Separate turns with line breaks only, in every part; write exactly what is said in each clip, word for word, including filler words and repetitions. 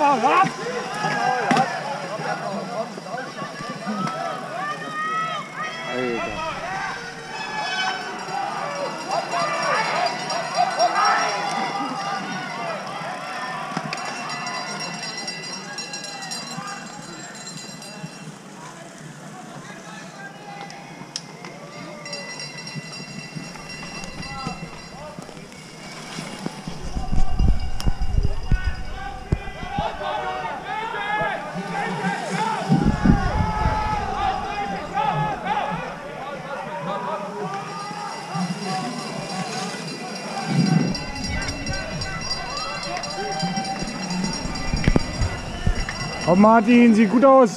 Komm Martin, sieht gut aus.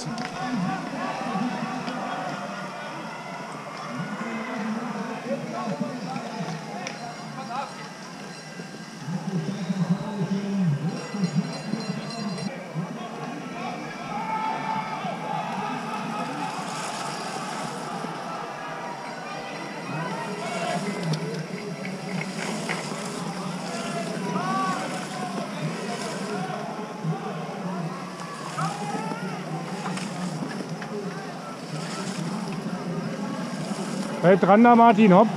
Bleib dran da, Martin, hopp.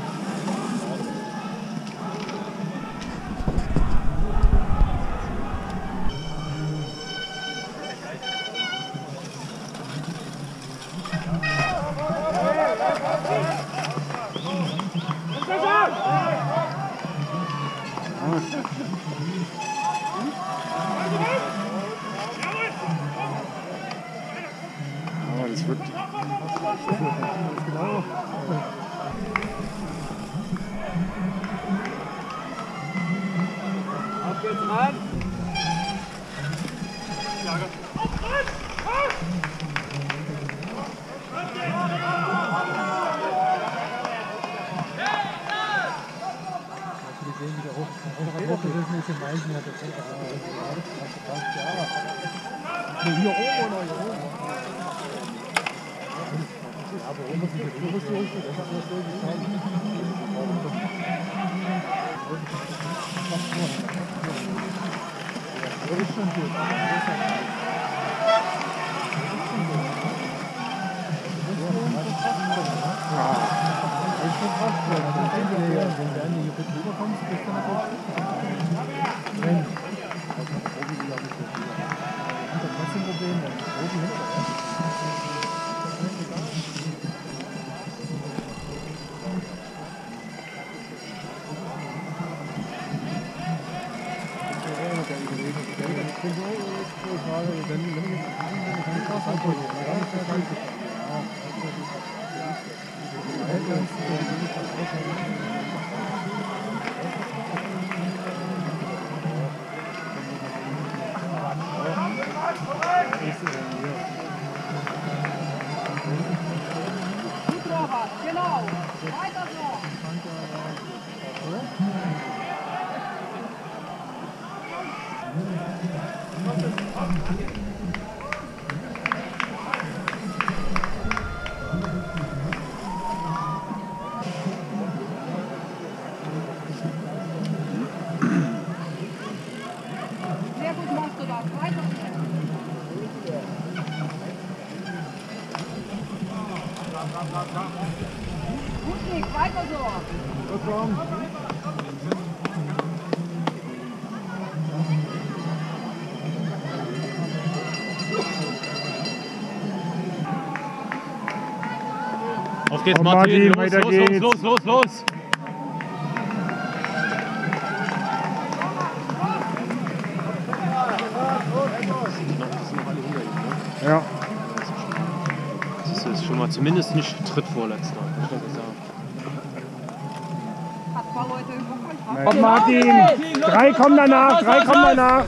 Oh, das wird... Genau.
Ab geht's ran! Hier oben oder hier oben? Aber oben ist nicht so richtig, das hat mir so gezeigt. Das ist schon gut. Wenn du hier gut rüberkommst, bist du natürlich... Wenn... Das ist trotzdem ein Problem. Oben hinter.
Genau, weiter so. Sehr gut machst du das, weiter so. Gut nicht, weiter so.
Auf geht's,
Oh,
Martin,
Martin,
los,
weiter
los,
geht's.
los, los, los, los!
Ja.
Das ist schon mal zumindest nicht Drittvorletzter.
Hat ein paar Leute im Pokal.
Komm Martin, drei kommen danach, drei kommen danach.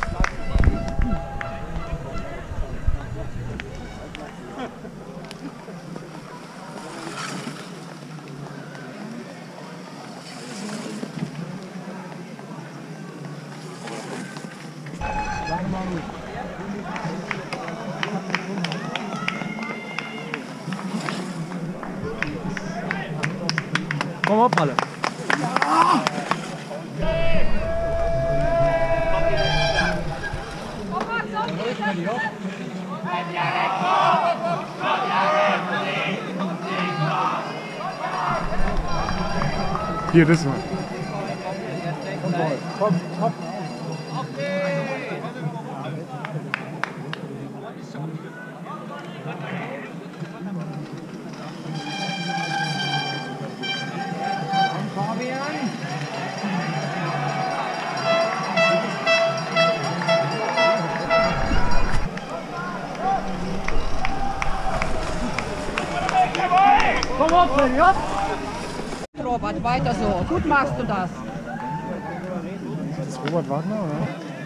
Komm auf, alle.
Hier, das mal.
Komm, komm.
Komm auf, ja? Robert, weiter so. Gut machst du das.
Das ist Robert Wagner, oder?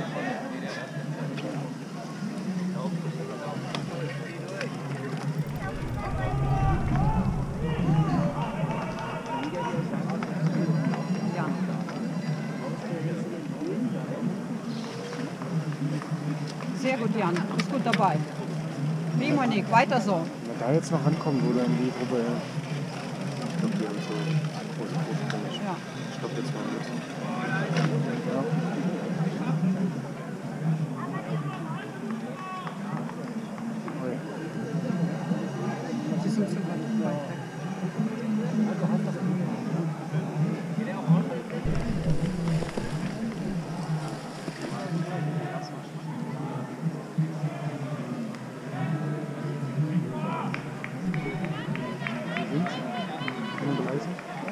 Ja. Sehr gut, Jan. Du bist gut dabei. Wie Monique, weiter so.
Wenn wir da jetzt noch rankommen, wo dann die Gruppe. Ich glaube, die haben so große, große Komisch.
Ja.
Ich glaube, jetzt mal mit.
Sie sind zu weit weg.
fünfunddreißig.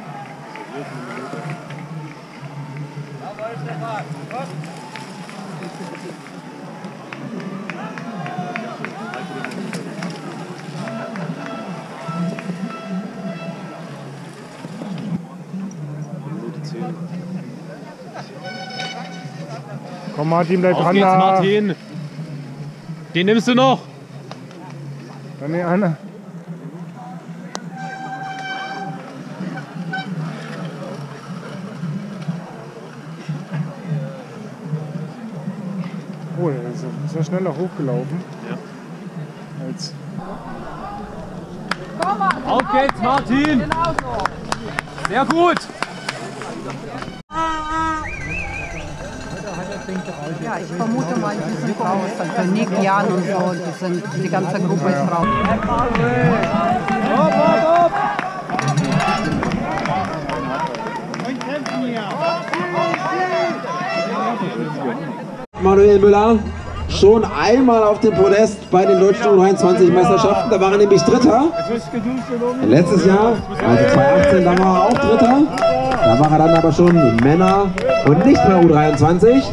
Komm Martin, bleib
Auf
dran
geht's,
da.
Martin. Den nimmst du noch.
Dann die Anna. Oh, der ist ist ja schneller hochgelaufen.
Ja.
Als
Komm, Martin,
Auf geht's, Martin.
Genau so.
Sehr gut.
Ja, ich vermute mal, die sind raus. Also Nick, Jan und so, die, sind, die ganze Gruppe ist raus.
Manuel Müller schon einmal auf dem Podest bei den deutschen U dreiundzwanzig Meisterschaften. Da war er nämlich Dritter. Letztes Jahr, also zweitausendachtzehn, da war er auch Dritter. Da war er dann aber schon Männer und nicht mehr U dreiundzwanzig.